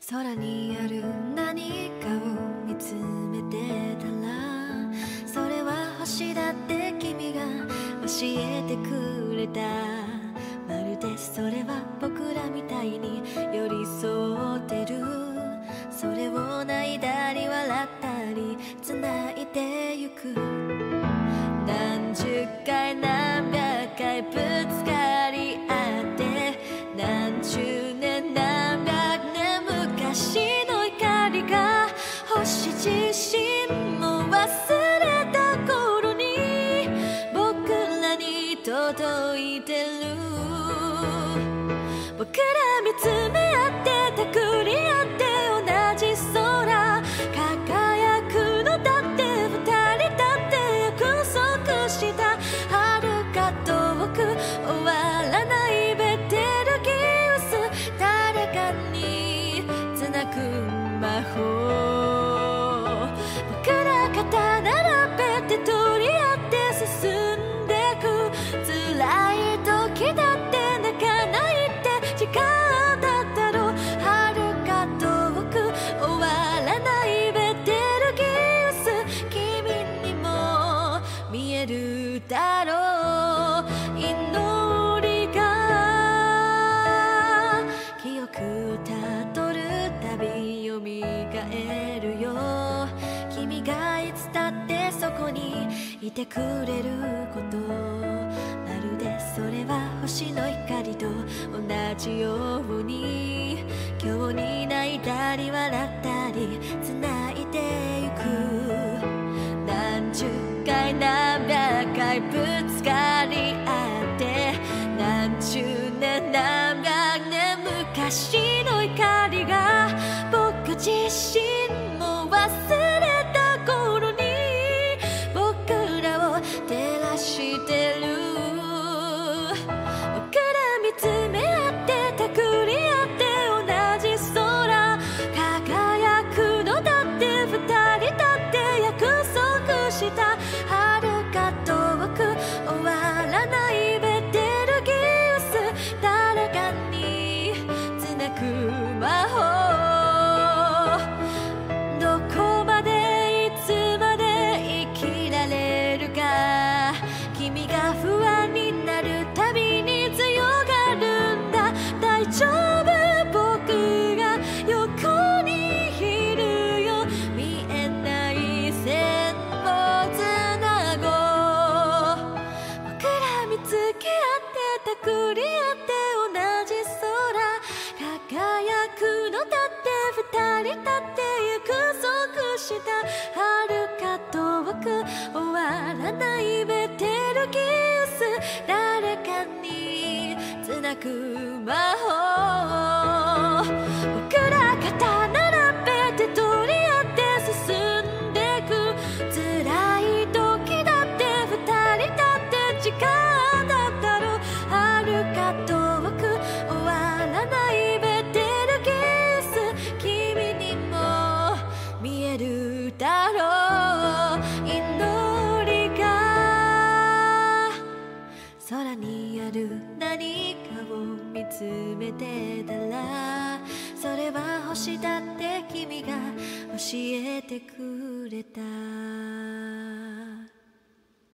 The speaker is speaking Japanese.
空にある何かを見つめてたら、それは星だって君が教えてくれた。まるでそれは僕らみたいに寄り添ってる。それを泣いたり笑ったり繋いでゆく。何十回何百回ぶつかり合って、何十年何百年昔の怒りが星自身も忘れた頃に僕らに届いてる。僕ら見つめ合ってたくり合って同じ空輝くのだって、二人だって約束した遥か遠く終わらないベテルギウス、誰かに繋ぐ魔法。僕ら肩並べて取り合って進んでく。辛い時だって泣かないって時間だったろう。遥か遠く終わらないベテルギウス、君にも見えるだろう。祈りが記憶をたどるたびよみがえるよ。君がいつだってそこにいてくれること、まるでそれは星の光と同じように、今日に泣いたり笑ったり繋いでゆく。何十回何百回ぶつかり合って、何十年何百年昔の怒りが僕自身も忘れた頃に僕らを照らしてる。僕ら見つめ合ってたくり合って同じ空輝くのだって、二人だって約束した遥か遠く終わらないベテルギウス、誰かに繋ぐ魔法。どこまでいつまで生きられるか、君が不安になるたびに強がるんだ。大丈夫、僕が横にいるよ。見えない線をつなごう。僕ら見つけ合ってたくり合って同じ空輝くのだって、二人だって約束した遥か遠く終わらないベテルギウス、誰かに繋ぐ魔法。僕ら肩並べて取り合って進んでく。辛い時だって二人だって時間だったろう。遥か遠く終わらないベテルギウス、君にも見えるだろう。祈りが空にある何かを見つめてたら、それは星だって君が教えてくれた。